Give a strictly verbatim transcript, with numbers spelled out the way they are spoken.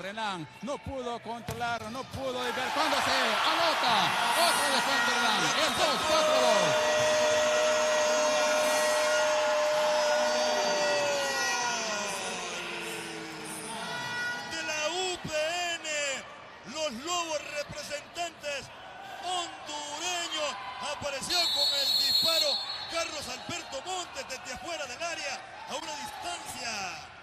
Renan no pudo controlar, no pudo ver cuando se anota. Otro descuento Renan. El dos cuatro dos. De la U P N, los Lobos representantes hondureños. Apareció con el disparo Carlos Alberto Montes desde afuera del área a una distancia